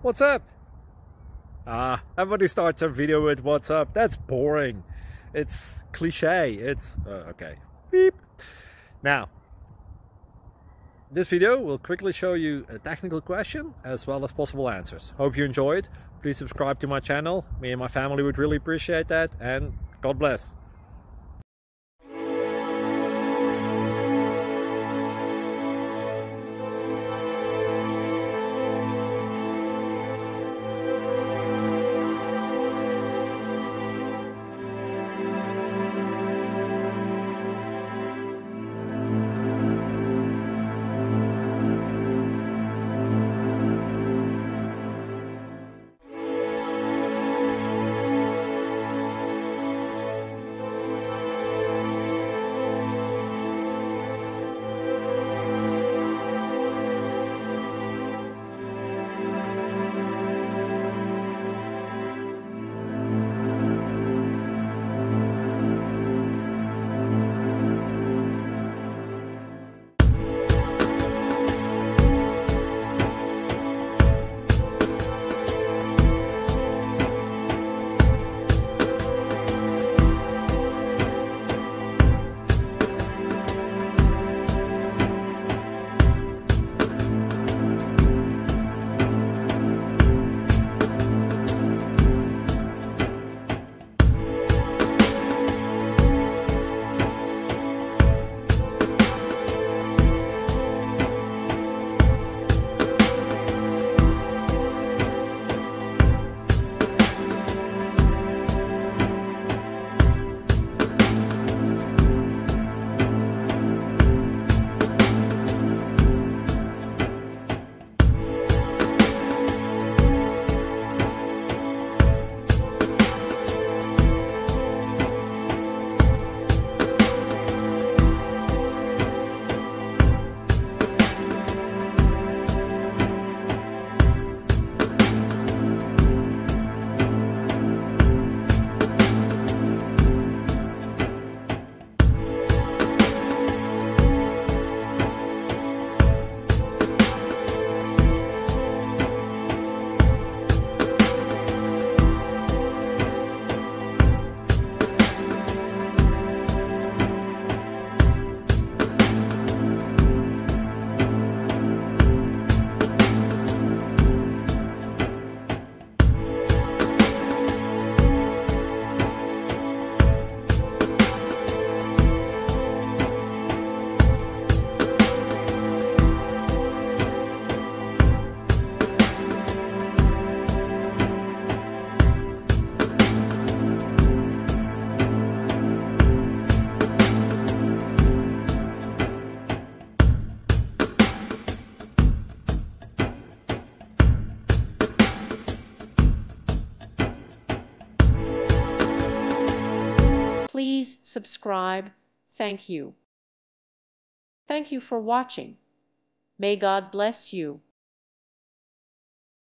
What's up? Everybody starts a video with what's up. That's boring. It's cliche. It's okay. Beep. Now, this video will quickly show you a technical question as well as possible answers. Hope you enjoyed. Please subscribe to my channel. Me and my family would really appreciate that, and God bless. Please subscribe. Thank you. Thank you for watching. May God bless you.